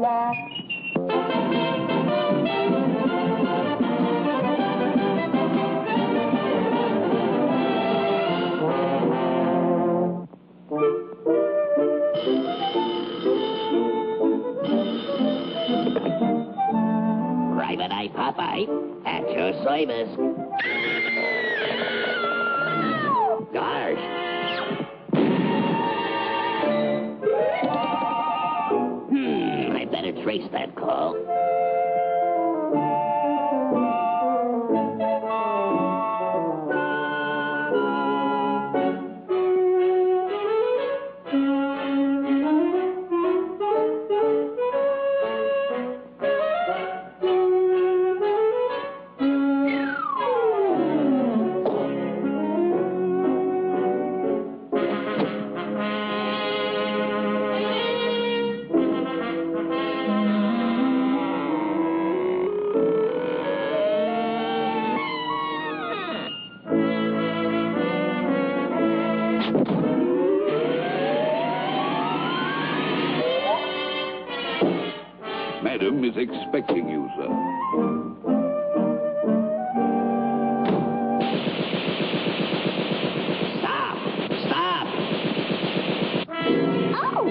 la. Private Eye Popeye, at your service. Gosh. I better trace that call. Madam is expecting you, sir. Stop! Stop! Oh!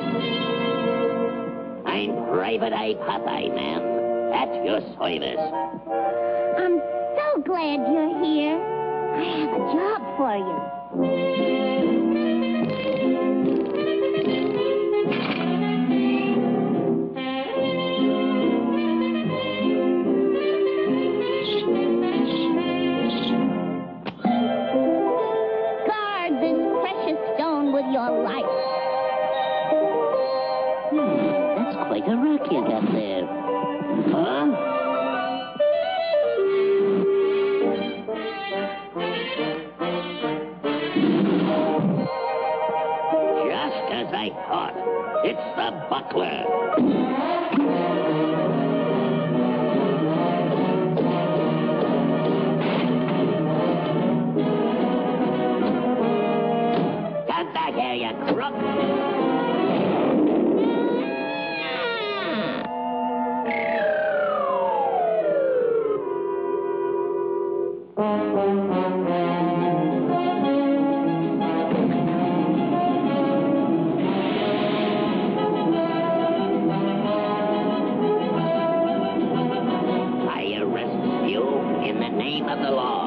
I'm Private Eye Popeye, ma'am. At your service. I'm so glad you're here. I have a job for you. With your life. That's quite a rock you got there. Huh? Just as I thought. It's the butler. Here, you crook. I arrest you in the name of the law.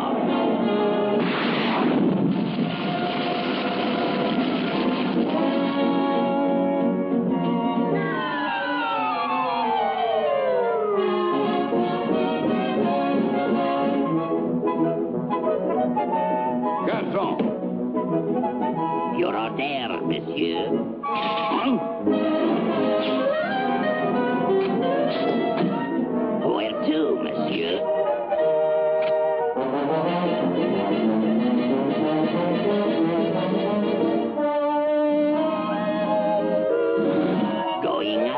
Your order, monsieur. Where to, monsieur? Going up.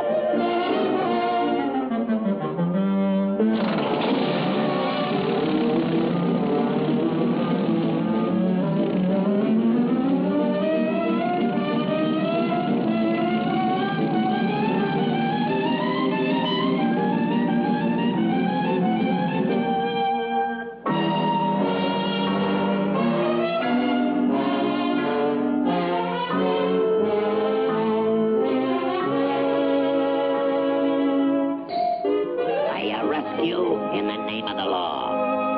You in the name of the law.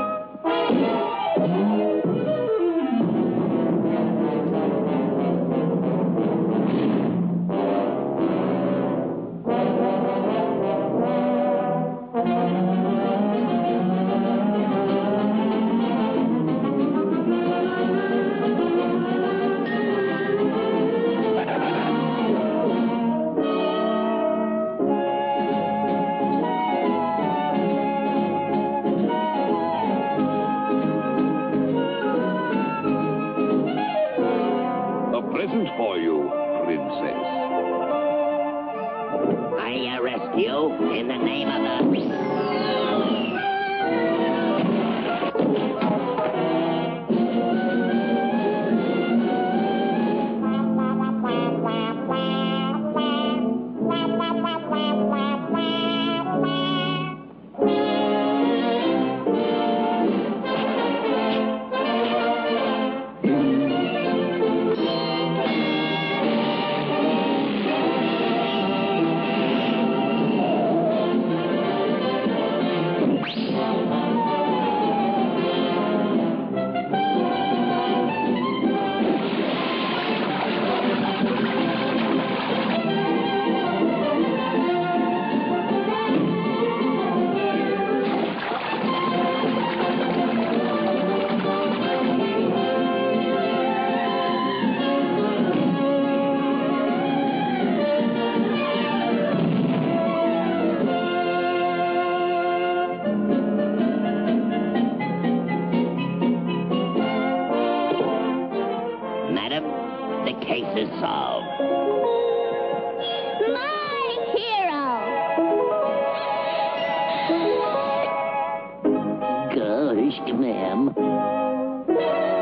Present for you, princess. I arrest you in the name of the... Madam, the case is solved. My hero! Gosh, ma'am.